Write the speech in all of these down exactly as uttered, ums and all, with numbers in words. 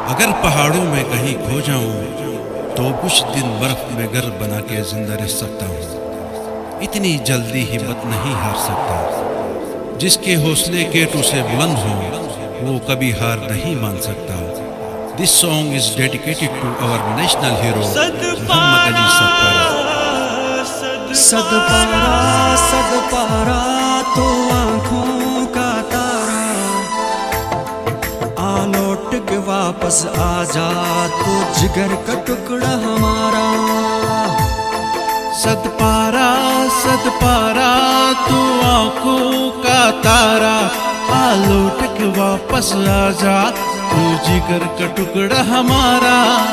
अगर पहाड़ों में कहीं खो जाऊं तो कुछ दिन बर्फ में घर बना के जिंदा रह सकता हूँ। इतनी जल्दी हिम्मत नहीं हार सकता। जिसके हौसले केटू से बुलंद हो वो कभी हार नहीं मान सकता। This song is dedicated to our national hero Mohammad Ali Sadpara. Sadpara Sadpara तो आँखों का तारा, आ लौट के वापस आ जा तो जिगर का टुकड़ा हमारा। सदपारा सदपारा तू आँखों का तारा, आ लौट के वापस आ जा तू जिगर का टुकड़ा हमारा।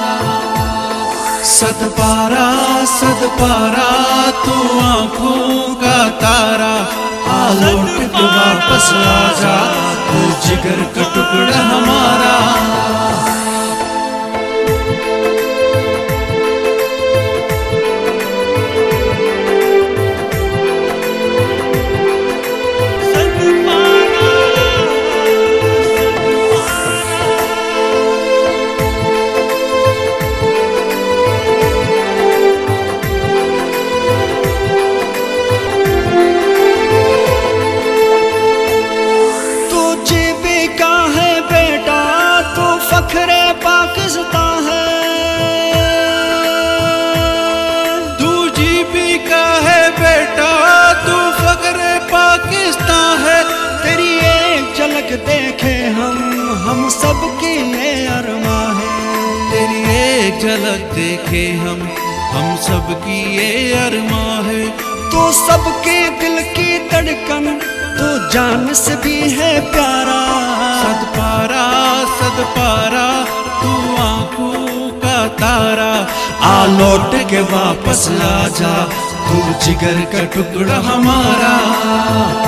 सदपारा सदपारा तू आँखों का तारा, आ लौट के वापस आ जा तू जिगर का टुकड़ा हमारा। फखरे पाकिस्तान है, तू जीबी का है बेटा, तू फखरे पाकिस्तान है। तेरी एक झलक देखे हम हम सबकी ये अरमा है। तेरी एक झलक देखे हम हम सबकी ये अरमा है। तो सबके दिल की धड़कन तो जान से भी है प्यारा। सदपारा सदपारा तू आँखों का तारा, आ लौट के वापस आ जा तू जिगर का टुकड़ा हमारा।